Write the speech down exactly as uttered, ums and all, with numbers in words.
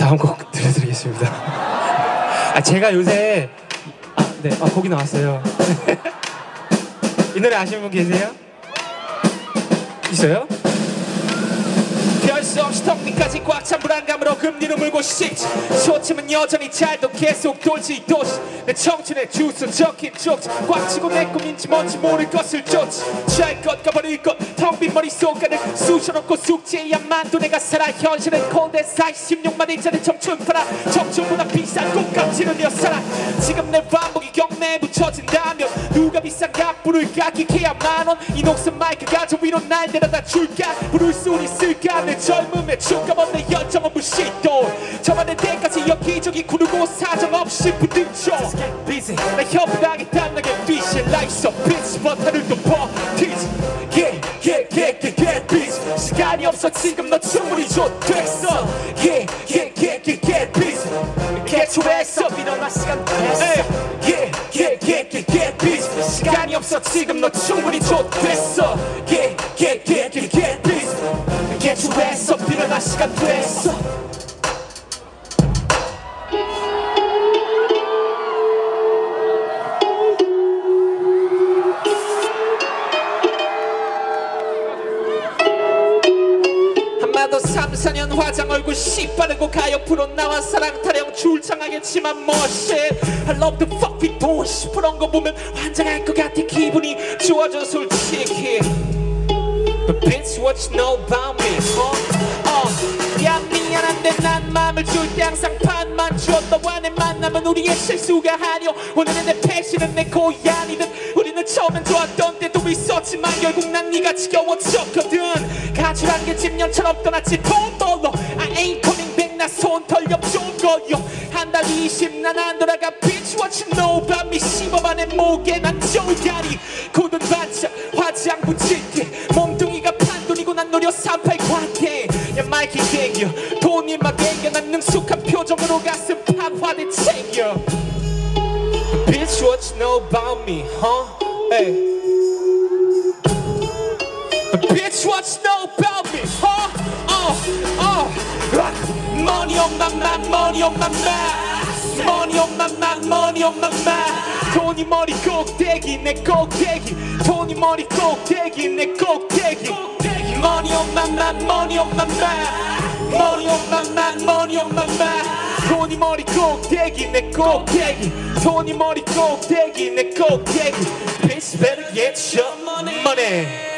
다음 곡 들려드리겠습니다. 아, 제가 요새 아, 네, 아, 곡이 나왔어요. 이 노래 아시는 분 계세요? 있어요? 별 수 없이 턱 밑까지 꽉 찬 불안감으로 금리를 물고 싶지. 쇼침은 여전히 잘도 계속 돌지. 도시 내 청춘의 주소 적힌 쪽지. 꽉 치고 내 꿈인지 뭔지 모를 것을 쫓지. 취할 것과 버릴 것 텅 빈 머릿속 가득 쑤셔놓고 숙제야만도 내가 살아. 현실은 콜드 사십육 만 일짜리 청춘 팔아. 청춘보다 비싼 꽃감치는 여 살아. 지금 내 반복이 경매에 붙여진다면 누가 비싼 값부를 가격해야 만원. 이 녹슨 마이크가 저 위로 날 데려다 줄까. 부를 수 있을까. 내 젊음에 충감 내 열정은 무시도. 저만의 때까지 여기저기 구르고 사정없이 부딪혀. 나 협박하겠다는 게 빛이 like so bitch. 버튼을 또 버티지. Yeah yeah yeah yeah yeah bitch. 시간이 없어 지금 너 충분히 좆됐어. Yeah yeah yeah yeah yeah bitch. 개초했어 일어나 시간 됐어. Yeah yeah yeah yeah yeah bitch. 시간이 없어 지금 너 충분히 좆됐어. Yeah yeah yeah yeah yeah bitch. 개초했어 일어나 시간 됐어. 한마도 삼, 사 년 화장 얼굴 씨바르고 가요 프로 나와 사랑 타령 줄창하겠지만 뭐 shit I love the fuck we do 십 퍼센트 거 보면 환장할 것 같아. 기분이 좋아져 솔직히. But bitch what you know about me huh? uh, 야 미안한데 난 맘을 줄 때 항상 반만 줘. 너와 내 만남은 우리의 실수가 아니오. 오늘은 내 패션은 내 고양이든. 우리는 처음엔 좋았던 때도 있었지만 결국 난 네가 지겨워졌거든. 가출한 게 십 년처럼 떠났지 돈 벌러. I ain't coming back 나 손 털려 좀 거요. 한 달 이십 난 안 돌아가. Bitch what you know about me. 십오만 내 목에 난 조가리. 굳은 반짝 화장 붙일게. 몸뚱이가 판돈이고 난 노려 삼팔 관계. 야 마이크 땡겨 돈이 막 땡겨. 난 능숙한 표정으로 가슴 팍화대 챙겨. Bitch what you know about me huh? Hey. Bitch what you know about me huh? Uh, uh. Money on my mind money on my mind. Money on my mind money on my mind. 돈이 머리 꼭대기 내 꼭대기. 돈이 머리 꼭대기 내 꼭대기. Money on my mind money on my mind. Money on my mind money on my mind. 돈이 머리 꼭대기 내 꼭대기. 돈이 머리 꼭대기 내 꼭대기. Bitch better get your money.